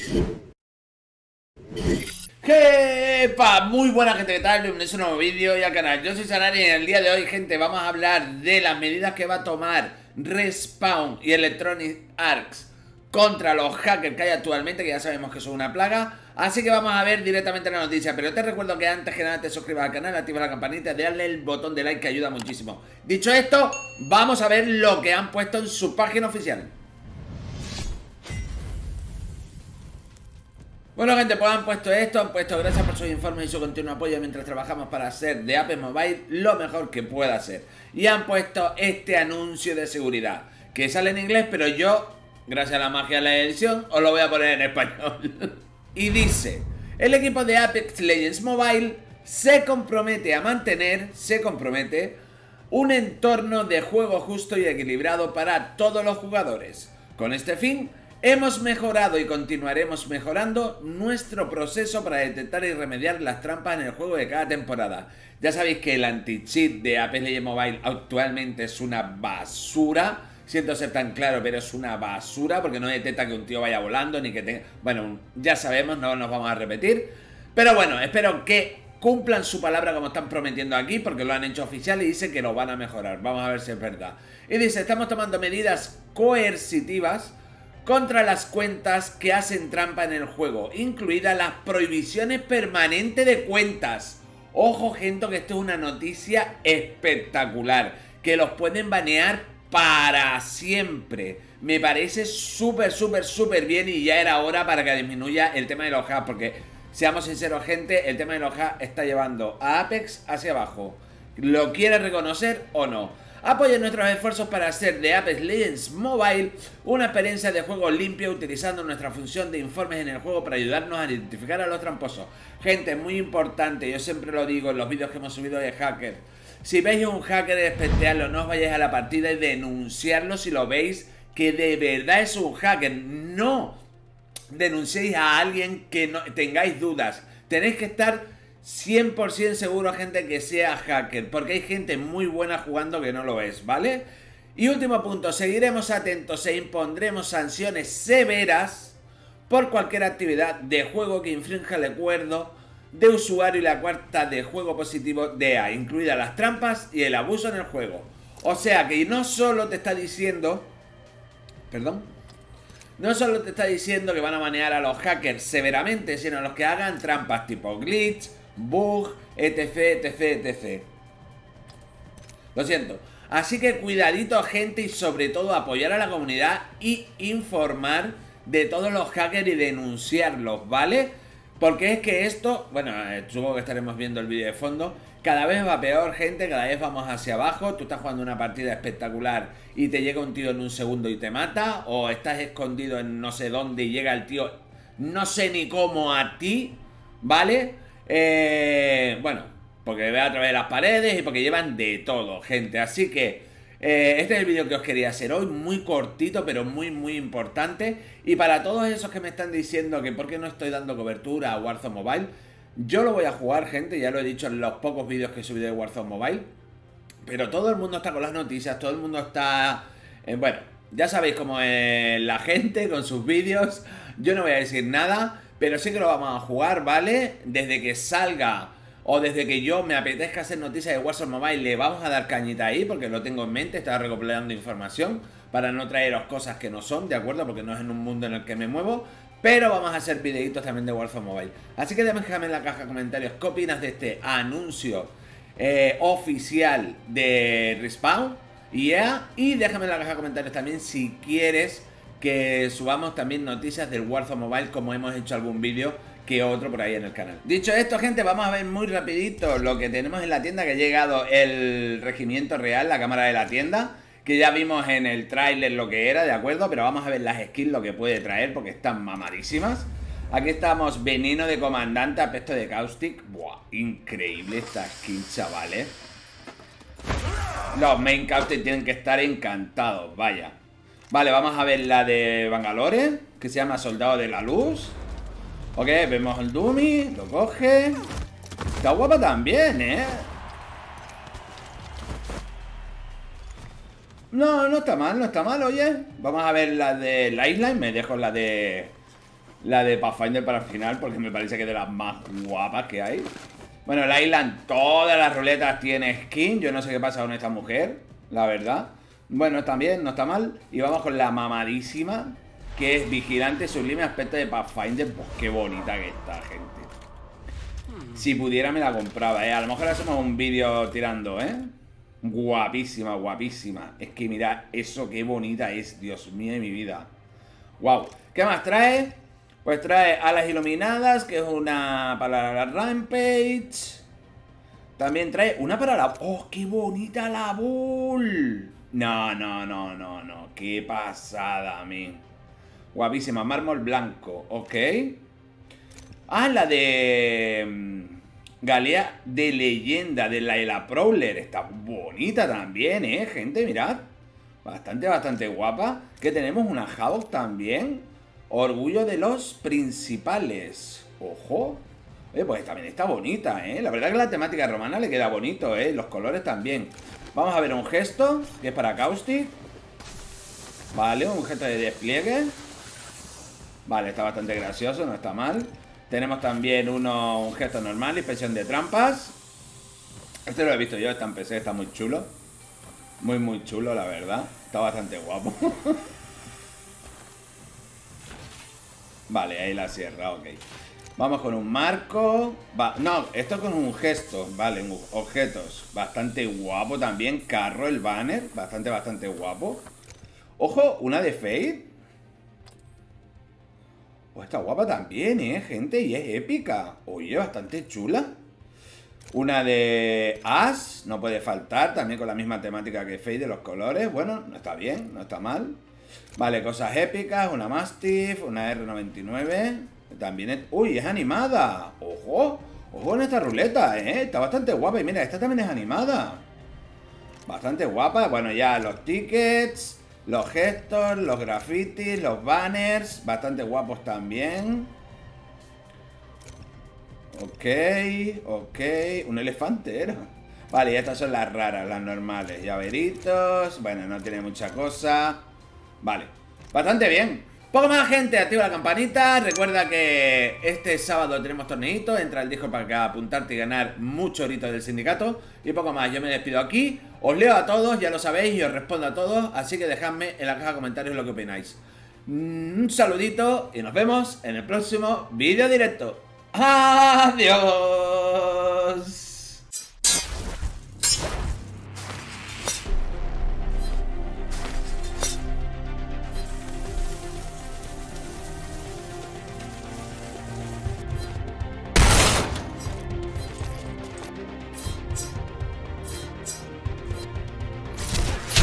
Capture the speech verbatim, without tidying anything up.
¡Jepa! Muy buena gente, ¿qué tal? Bienvenidos a un nuevo vídeo y al canal. Yo soy Sanari y en el día de hoy, gente, vamos a hablar de las medidas que va a tomar Respawn y Electronic Arts contra los hackers que hay actualmente, que ya sabemos que son una plaga. Así que vamos a ver directamente la noticia. Pero te recuerdo que antes que nada te suscribas al canal, activa la campanita y dale el botón de like que ayuda muchísimo. Dicho esto, vamos a ver lo que han puesto en su página oficial. Bueno, gente, pues han puesto esto, han puesto gracias por sus informes y su continuo apoyo mientras trabajamos para hacer de Apex Mobile lo mejor que pueda ser. Y han puesto este anuncio de seguridad, que sale en inglés, pero yo, gracias a la magia de la edición, os lo voy a poner en español. Y dice: el equipo de Apex Legends Mobile se compromete a mantener, se compromete, un entorno de juego justo y equilibrado para todos los jugadores. Con este fin, hemos mejorado y continuaremos mejorando nuestro proceso para detectar y remediar las trampas en el juego de cada temporada. Ya sabéis que el anti-cheat de Apex Legends Mobile actualmente es una basura. Siento ser tan claro, pero es una basura porque no detecta que un tío vaya volando ni que tenga... Bueno, ya sabemos, no nos vamos a repetir. Pero bueno, espero que cumplan su palabra como están prometiendo aquí, porque lo han hecho oficial y dice que lo van a mejorar. Vamos a ver si es verdad. Y dice: estamos tomando medidas coercitivas contra las cuentas que hacen trampa en el juego, incluidas las prohibiciones permanentes de cuentas. Ojo, gente, que esto es una noticia espectacular, que los pueden banear para siempre. Me parece súper, súper, súper bien y ya era hora para que disminuya el tema de los hacks, porque, seamos sinceros, gente, el tema de los hacks está llevando a Apex hacia abajo. ¿Lo quiere reconocer o no? Apoyen nuestros esfuerzos para hacer de Apex Legends Mobile una experiencia de juego limpia, utilizando nuestra función de informes en el juego para ayudarnos a identificar a los tramposos. Gente, muy importante, yo siempre lo digo en los vídeos que hemos subido de hackers: si veis un hacker, especial, no os vayáis a la partida y denunciarlo si lo veis que de verdad es un hacker. No denunciéis a alguien que no tengáis dudas. Tenéis que estar cien por cien seguro, gente, que sea hacker, porque hay gente muy buena jugando que no lo es, ¿vale? Y último punto: seguiremos atentos e impondremos sanciones severas por cualquier actividad de juego que infrinja el acuerdo de usuario y la cuarta de juego positivo D E A, incluidas las trampas y el abuso en el juego. O sea que no solo te está diciendo... Perdón. No solo te está diciendo que van a banear a los hackers severamente, sino a los que hagan trampas tipo glitch, bug, etc, etc, etcétera. Lo siento. Así que cuidadito, gente, y sobre todo apoyar a la comunidad y informar de todos los hackers y denunciarlos, ¿vale? Porque es que esto, bueno, eh, supongo que estaremos viendo el vídeo de fondo, cada vez va peor, gente, cada vez vamos hacia abajo. Tú estás jugando una partida espectacular y te llega un tío en un segundo y te mata, o estás escondido en no sé dónde y llega el tío no sé ni cómo a ti, ¿vale? Eh, bueno, porque ve a través de las paredes y porque llevan de todo, gente. Así que eh, este es el vídeo que os quería hacer hoy, muy cortito pero muy muy importante. Y para todos esos que me están diciendo que por qué no estoy dando cobertura a Warzone Mobile, yo lo voy a jugar, gente, ya lo he dicho en los pocos vídeos que he subido de Warzone Mobile. Pero todo el mundo está con las noticias, todo el mundo está... Eh, bueno, ya sabéis cómo es la gente con sus vídeos. Yo no voy a decir nada, pero sí que lo vamos a jugar, ¿vale? Desde que salga o desde que yo me apetezca hacer noticias de Warzone Mobile, le vamos a dar cañita ahí, porque lo tengo en mente, estaba recopilando información para no traeros cosas que no son, ¿de acuerdo? Porque no es en un mundo en el que me muevo. Pero vamos a hacer videitos también de Warzone Mobile. Así que déjame en la caja de comentarios qué opinas de este anuncio eh, oficial de Respawn y E A. Y déjame en la caja de comentarios también si quieres que subamos también noticias del Warzone Mobile, como hemos hecho algún vídeo que otro por ahí en el canal. Dicho esto, gente, vamos a ver muy rapidito lo que tenemos en la tienda, que ha llegado el Regimiento Real, la cámara de la tienda, que ya vimos en el tráiler lo que era, ¿de acuerdo? Pero vamos a ver las skins, lo que puede traer, porque están mamadísimas. Aquí estamos: veneno de comandante, apesto de caustic. Buah, increíble esta skin, chavales. Los main caustic tienen que estar encantados, vaya. Vale, vamos a ver la de Bangalore, que se llama Soldado de la Luz. Ok, vemos el dummy, lo coge. Está guapa también, ¿eh? No, no está mal, no está mal, oye. Vamos a ver la de Lifeline, me dejo la de la de Pathfinder para el final, porque me parece que es de las más guapas que hay. Bueno, la Island, todas las ruletas tiene skin. Yo no sé qué pasa con esta mujer, la verdad. Bueno, también no está mal. Y vamos con la mamadísima, que es Vigilante Sublime, aspecto de Pathfinder. Pues qué bonita que está, gente. Si pudiera me la compraba, ¿eh? A lo mejor hacemos un vídeo tirando, ¿eh? Guapísima, guapísima. Es que mirad eso, qué bonita es. Dios mío de mi vida. Wow. ¿Qué más trae? Pues trae Alas Iluminadas, que es una para la Rampage. También trae una para la... ¡Oh, qué bonita la Bull! No, no, no, no, no. Qué pasada, a mí. Guapísima, mármol blanco. Ok. Ah, la de... Galea de leyenda, de la Ela Prowler. Está bonita también, ¿eh, gente? Mirad. Bastante, bastante guapa. Que tenemos una Havoc también. Orgullo de los principales. Ojo. Eh, pues también está bonita, ¿eh? La verdad que la temática romana le queda bonito, ¿eh? Los colores también. Vamos a ver un gesto, que es para Caustic. Vale, un gesto de despliegue. Vale, está bastante gracioso, no está mal. Tenemos también uno, un gesto normal, inspección de trampas. Este lo he visto yo, está en P C, está muy chulo. Muy, muy chulo, la verdad. Está bastante guapo. Vale, ahí la sierra, ok. Vamos con un marco. Va, no, esto con un gesto. Vale, un, objetos. Bastante guapo también. Carro, el banner. Bastante, bastante guapo. Ojo, una de Fade. Oh, está guapa también, eh, gente. Y es épica. Oye, bastante chula. Una de Ash. No puede faltar. También con la misma temática que Fade de los colores. Bueno, no está bien, no está mal. Vale, cosas épicas. Una Mastiff. Una R noventa y nueve. También es... ¡Uy! Es animada. ¡Ojo! ¡Ojo en esta ruleta, eh! Está bastante guapa. Y mira, esta también es animada. Bastante guapa. Bueno, ya los tickets, los gestos, los grafitis, los banners. Bastante guapos también. Ok, ok. Un elefante era. Vale, y estas son las raras, las normales. Llaveritos. Bueno, no tiene mucha cosa. Vale. Bastante bien. Poco más, gente, activa la campanita. Recuerda que este sábado tenemos torneitos. Entra al Discord para que apuntarte y ganar mucho orito del sindicato. Y poco más, yo me despido aquí. Os leo a todos, ya lo sabéis, y os respondo a todos. Así que dejadme en la caja de comentarios lo que opináis. Un saludito y nos vemos en el próximo vídeo directo. ¡Adiós!